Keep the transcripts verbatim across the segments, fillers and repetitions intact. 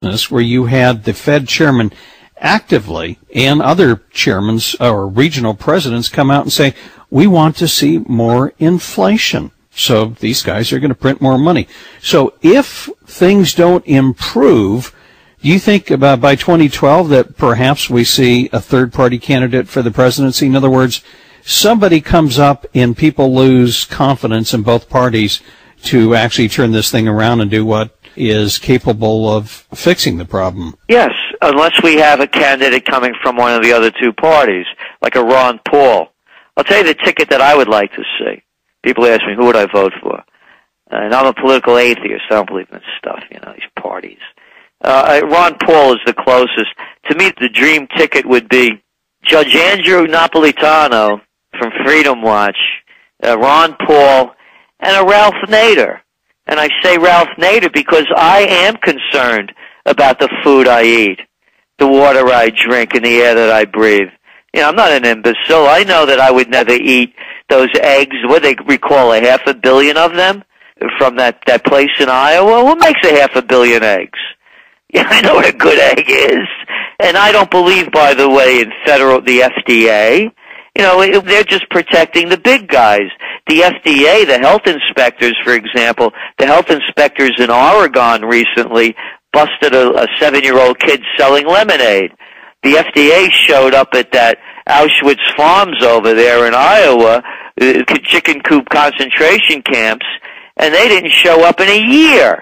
business where you had the Fed chairman actively and other chairmen or regional presidents come out and say, we want to see more inflation. So these guys are going to print more money. So if things don't improve, do you think about by twenty twelve that perhaps we see a third-party candidate for the presidency? In other words, somebody comes up and people lose confidence in both parties to actually turn this thing around and do what is capable of fixing the problem. Yes, unless we have a candidate coming from one of the other two parties, like a Ron Paul. I'll tell you the ticket that I would like to see. People ask me, who would I vote for? And I'm a political atheist. I don't believe in this stuff, you know, these parties. Uh, Ron Paul is the closest. To me, the dream ticket would be Judge Andrew Napolitano from Freedom Watch, uh, Ron Paul, and a Ralph Nader. And I say Ralph Nader because I am concerned about the food I eat, the water I drink, and the air that I breathe. You know, I'm not an imbecile. I know that I would never eat those eggs. What they recall, a half a billion of them from that, that place in Iowa? What makes a half a billion eggs? Yeah, I know what a good egg is. And I don't believe, by the way, in federal, the F D A. You know, they're just protecting the big guys. The F D A, the health inspectors, for example, the health inspectors in Oregon recently busted a, a seven-year-old kid selling lemonade. The F D A showed up at that Auschwitz Farms over there in Iowa, uh, chicken coop concentration camps, and they didn't show up in a year.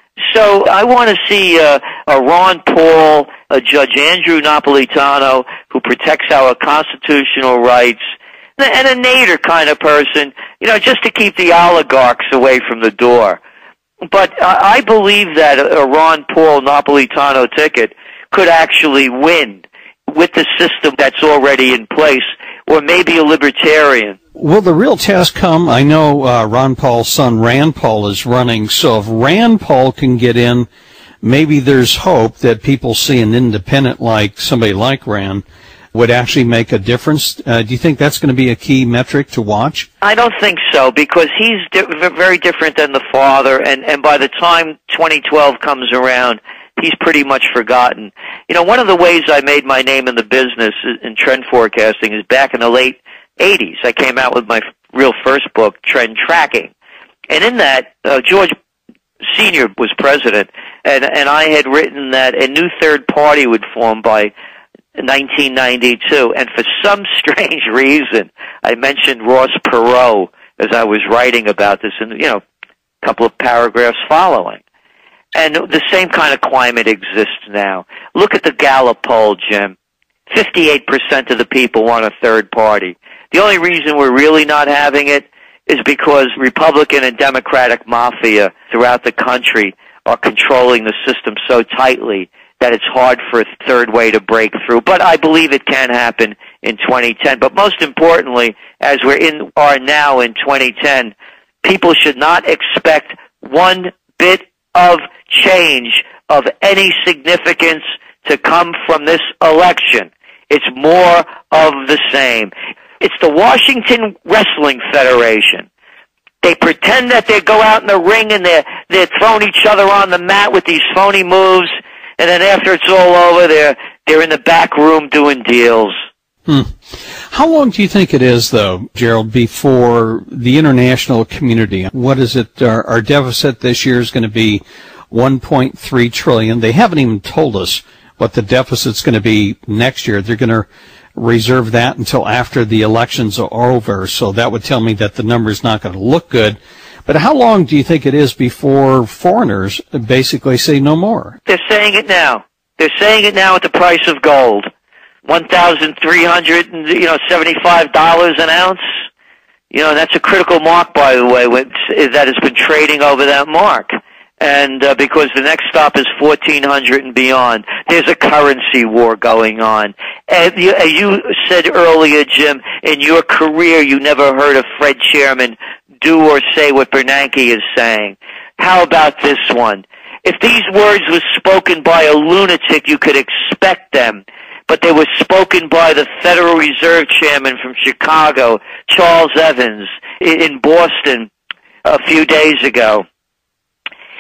So I want to see uh, a Ron Paul, a Judge Andrew Napolitano who protects our constitutional rights, and a Nader kind of person, you know, just to keep the oligarchs away from the door. But I believe that a Ron Paul Napolitano ticket could actually win with the system that's already in place, or maybe a libertarian. Will the real test come? I know uh, Ron Paul's son Rand Paul is running, so if Rand Paul can get in, maybe there's hope that people see an independent like somebody like Rand would actually make a difference. Uh, do you think that's going to be a key metric to watch? I don't think so, because he's di- very different than the father, and, and by the time twenty twelve comes around, he's pretty much forgotten. You know, one of the ways I made my name in the business in trend forecasting is back in the late eighties. I came out with my real first book, Trend Tracking. And in that, uh, George Senior was president, and, and I had written that a new third party would form by nineteen ninety-two. And for some strange reason, I mentioned Ross Perot as I was writing about this, and, you know, a couple of paragraphs following. And the same kind of climate exists now. Look at the Gallup poll, Jim. fifty-eight percent of the people want a third party. The only reason we're really not having it is because Republican and Democratic mafia throughout the country are controlling the system so tightly that it's hard for a third way to break through. But I believe it can happen in twenty ten. But most importantly, as we're in are now in twenty ten, people should not expect one bit of change of any significance to come from this election. It's more of the same. It's the Washington Wrestling Federation. They pretend that they go out in the ring and they're, they're throwing each other on the mat with these phony moves, and then after it's all over, they're, they're in the back room doing deals. Hmm. How long do you think it is, though, Gerald, before the international community, what is it, our, our deficit this year is going to be one point three trillion dollars. They haven't even told us what the deficit's going to be next year. They're going to reserve that until after the elections are over, so that would tell me that the number's not going to look good. But how long do you think it is before foreigners basically say no more? They're saying it now. They're saying it now at the price of gold. one thousand three hundred seventy-five dollars an ounce. You know, that's a critical mark, by the way, that has been trading over that mark. And uh, because the next stop is fourteen hundred and beyond. There's a currency war going on. And you, as you said earlier, Jim, in your career you never heard a Fed chairman do or say what Bernanke is saying. How about this one? If these words were spoken by a lunatic, you could expect them. But they were spoken by the Federal Reserve Chairman from Chicago, Charles Evans, in Boston a few days ago.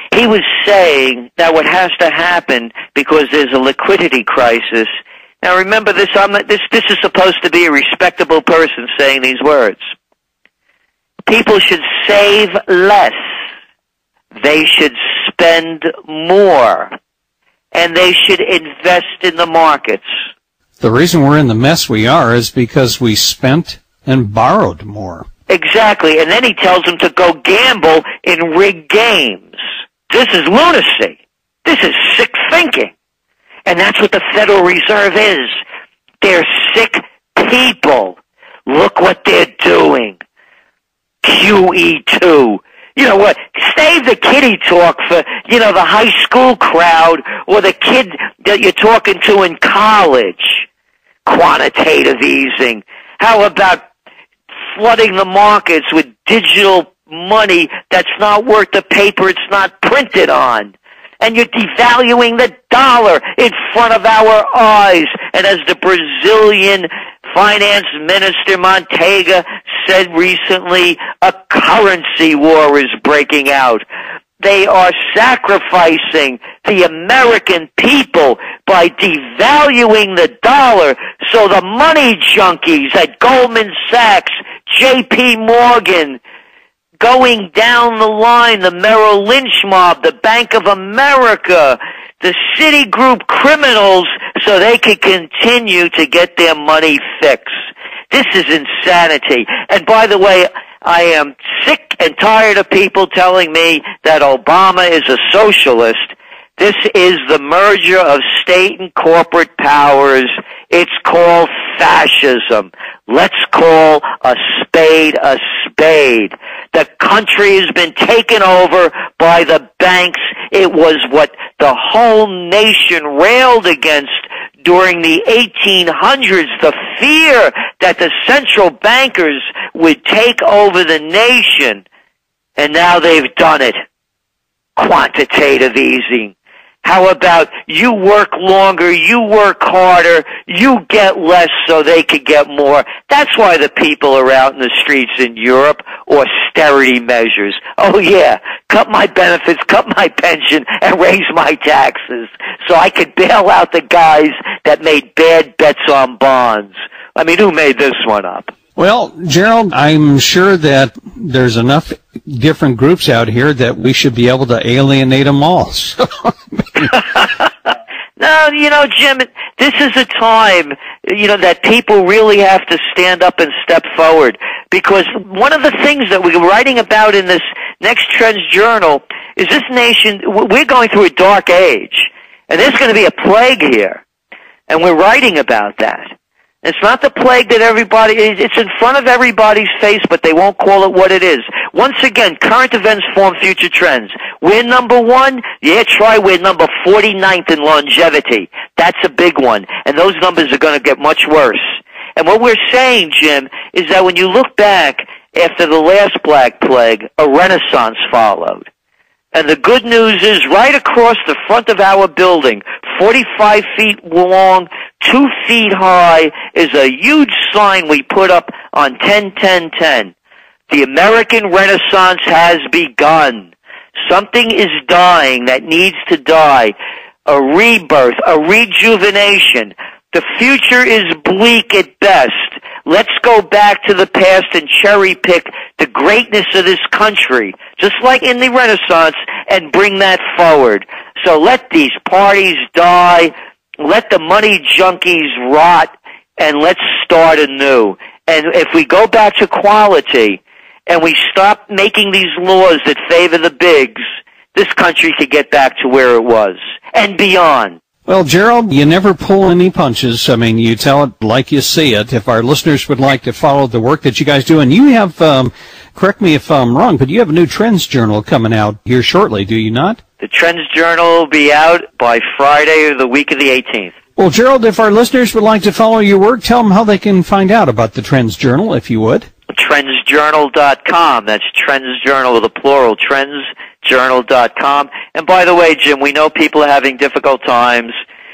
He was saying that what has to happen, because there's a liquidity crisis. Now remember this, I'm not, this, this is supposed to be a respectable person saying these words. People should save less. They should spend more. And they should invest in the markets. The reason we're in the mess we are is because we spent and borrowed more. Exactly. And then he tells them to go gamble in rigged games. This is lunacy. This is sick thinking. And that's what the Federal Reserve is. They're sick people. Look what they're doing. Q E two. You know what? Save the kiddie talk for, you know, the high school crowd or the kid that you're talking to in college. Quantitative easing. How about flooding the markets with digital money that's not worth the paper it's not printed on? And you're devaluing the dollar in front of our eyes. And as the Brazilian finance minister Manteiga said recently, a currency war is breaking out. They are sacrificing the American people by devaluing the dollar so the money junkies at Goldman Sachs, J P Morgan, going down the line, the Merrill Lynch mob, the Bank of America, the Citigroup criminals, so they can continue to get their money fixed. This is insanity. And by the way, I am sick and tired of people telling me that Obama is a socialist. This is the merger of state and corporate powers. It's called fascism. Let's call a spade a spade. The country has been taken over by the banks. It was what the whole nation railed against during the eighteen hundreds, the fear that the central bankers would take over the nation. And now they've done it. Quantitative easing. How about you work longer, you work harder, you get less so they could get more? That's why the people are out in the streets in Europe. Austerity measures. Oh yeah, cut my benefits, cut my pension, and raise my taxes so I could bail out the guys that made bad bets on bonds. I mean, who made this one up? Well, Gerald, I'm sure that there's enough different groups out here that we should be able to alienate them all. So, no, you know, Jim, this is a time, you know, that people really have to stand up and step forward. Because one of the things that we're writing about in this next Trends Journal is this nation, we're going through a dark age. And there's going to be a plague here. And we're writing about that. It's not the plague that everybody, it's in front of everybody's face, but they won't call it what it is. Once again, current events form future trends. We're number one. Yeah, try we're number forty-ninth in longevity. That's a big one. And those numbers are going to get much worse. And what we're saying, Jim, is that when you look back after the last Black Plague, a renaissance followed. And the good news is right across the front of our building, forty-five feet long, two feet high, is a huge sign we put up on ten ten ten. The American Renaissance has begun. Something is dying that needs to die. A rebirth, a rejuvenation. The future is bleak at best. Let's go back to the past and cherry pick the greatness of this country, just like in the Renaissance, and bring that forward. So let these parties die, let the money junkies rot, and let's start anew. And if we go back to quality, and we stop making these laws that favor the bigs, this country could get back to where it was, and beyond. Well, Gerald, you never pull any punches. I mean, you tell it like you see it. If our listeners would like to follow the work that you guys do, and you have, um, correct me if I'm wrong, but you have a new Trends Journal coming out here shortly, do you not? The Trends Journal will be out by Friday or the week of the eighteenth. Well, Gerald, if our listeners would like to follow your work, tell them how they can find out about the Trends Journal, if you would. trends journal dot com. That's Trends Journal with a plural, trends journal dot com. And by the way, Jim, we know people are having difficult times,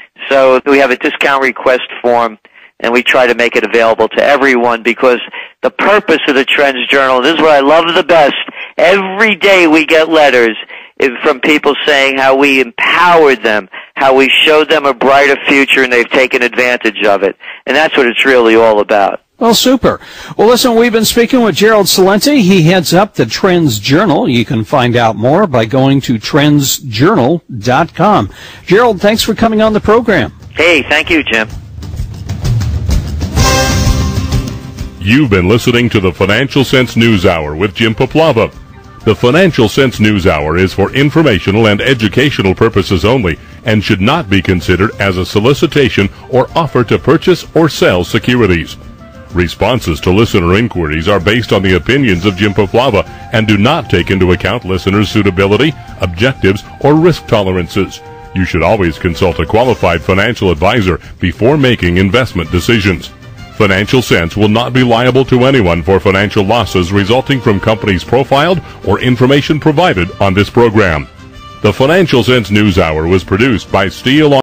so we have a discount request form, and we try to make it available to everyone because the purpose of the Trends Journal, this is what I love the best, every day we get letters, it, from people saying how we empowered them, how we showed them a brighter future, and they've taken advantage of it. And that's what it's really all about. Well, super. Well, listen, we've been speaking with Gerald Celente. He heads up the Trends Journal. You can find out more by going to trends journal dot com. Gerald, thanks for coming on the program. Hey, thank you, Jim. You've been listening to the Financial Sense News Hour with Jim Poplava. The Financial Sense News Hour is for informational and educational purposes only and should not be considered as a solicitation or offer to purchase or sell securities. Responses to listener inquiries are based on the opinions of Jim Poplava and do not take into account listeners' suitability, objectives, or risk tolerances. You should always consult a qualified financial advisor before making investment decisions. Financial Sense will not be liable to anyone for financial losses resulting from companies profiled or information provided on this program. The Financial Sense News Hour was produced by Steele